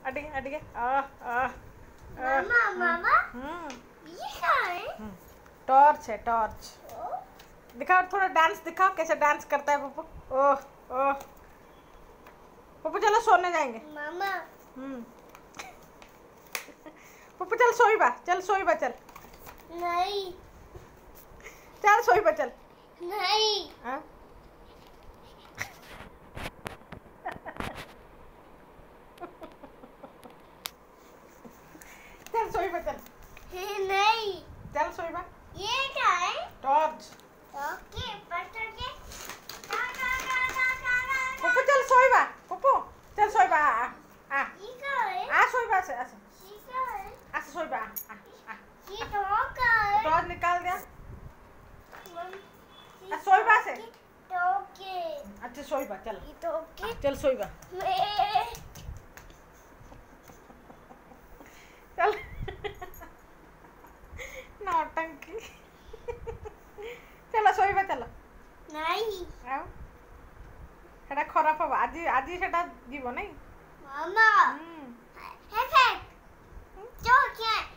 अटिके अटिके मामा मामा ये क्या है? टॉर्च है टॉर्च। दिखाओ थोड़ा डांस दिखाओ कैसे डांस करता है पप्पू। ओह ओह पप्पू चलो सोने जाएंगे। मामा पप्पू चल सोईबा चल सोईबा चल। नहीं चल सोईबा चल। नहीं हाँ चल सोईबा चल। नहीं चल सोईबा। ये क्या है? टॉर्च। ओके पकड़ के पप्पू चल सोईबा पप्पू चल सोईबा आ ये क्या है? आ सोईबा से ऐसे ये क्या है? ऐसे सोईबा आ ये तो क्या है? टॉर्च निकाल दिया ये सोईबा से। टोके अच्छा सोईबा चल। ये टोके चल सोईबा चल नौटंकी चलो सोईबा चलो। नहीं ଆଉ ସେଟା ଖରାପ ହବ ଆଜି ଆଜି ସେଟା ଯିବ ନାଇଁ। मामा है जो क्या